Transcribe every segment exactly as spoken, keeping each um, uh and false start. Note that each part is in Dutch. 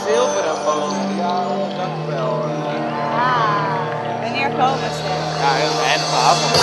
zilveren folie. Ja, dank u wel. Ah, wanneer komen ze? Ja, heel de einde van de avond.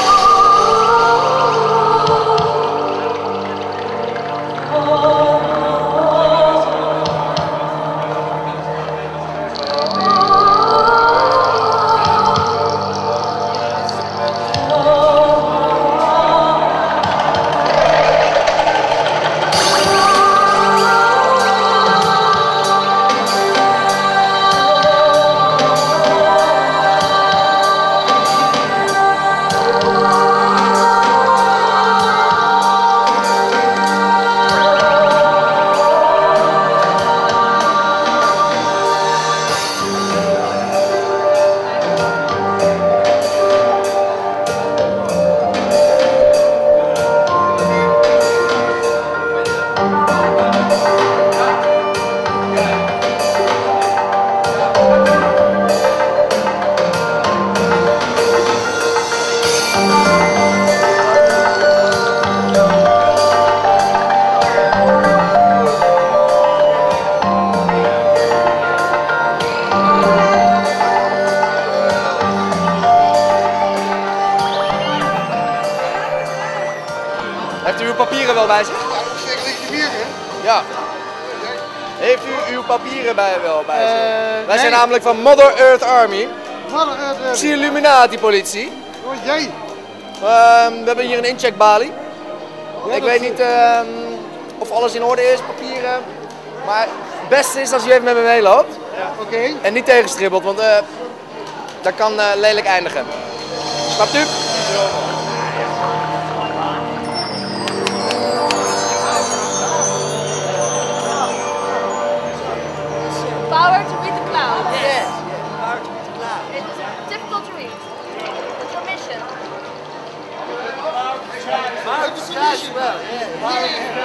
Heeft u uw papieren wel bij zich? Ja, zeker legitimeren. Ja. Heeft u uw papieren bij wel bij zich? Uh, Wij zijn nee. namelijk van Mother Earth Army. Mother Earth Army. Zie Illuminati politie. Oh jee. Uh, we hebben hier een incheckbalie. Ja, Ik dat weet niet uh, of alles in orde is, papieren. Maar het beste is als u even met me meeloopt. Ja. Oké. Okay. En niet tegenstribbelt, want uh, dat kan uh, lelijk eindigen. Snapt u? Power to read the clouds. Yes, yes, power to read the clouds. It is difficult to read. What's your mission? Power to fly as well, yeah.